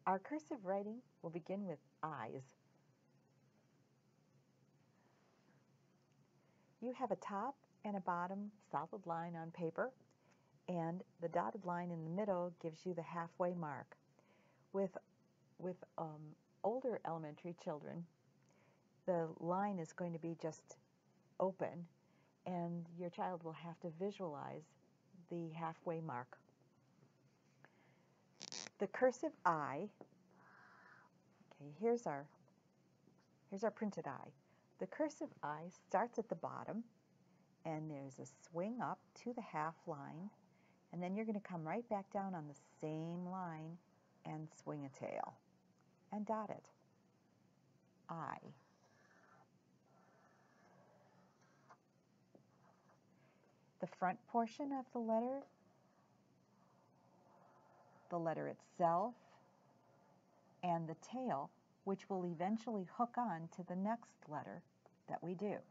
Our cursive writing will begin with I's. You have a top and a bottom solid line on paper, and the dotted line in the middle gives you the halfway mark. With older elementary children, the line is going to be just open, and your child will have to visualize the halfway mark. The cursive I, okay, here's our printed I. The cursive I starts at the bottom, and there's a swing up to the half line, and then you're going to come right back down on the same line and swing a tail and dot it. I. The front portion of the letter itself, and the tail, which will eventually hook on to the next letter that we do.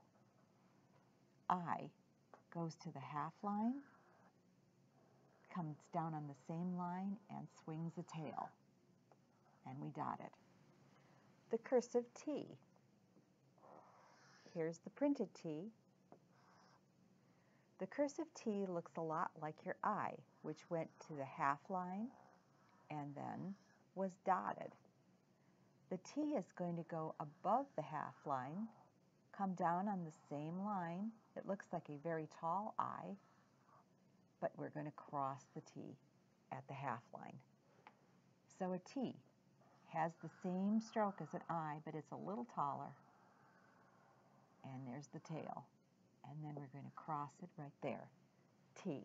I goes to the half line, comes down on the same line, and swings a tail, and we dot it. The cursive T. Here's the printed T. The cursive T looks a lot like your I, which went to the half line and then was dotted. The T is going to go above the half line, come down on the same line. It looks like a very tall I, but we're going to cross the T at the half line. So a T has the same stroke as an I, but it's a little taller. And there's the tail. And then we're going to cross it right there. T.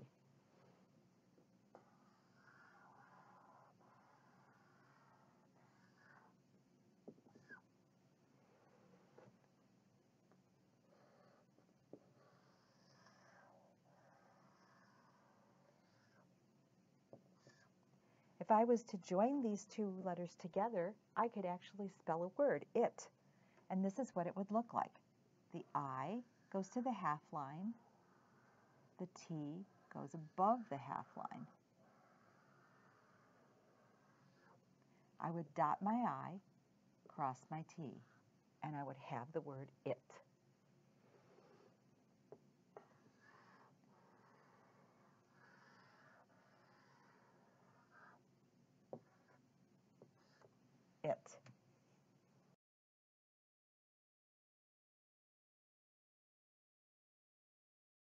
If I was to join these two letters together, I could actually spell a word, it. And this is what it would look like. The I goes to the half line. The T goes above the half line. I would dot my I, cross my T, and I would have the word it. It.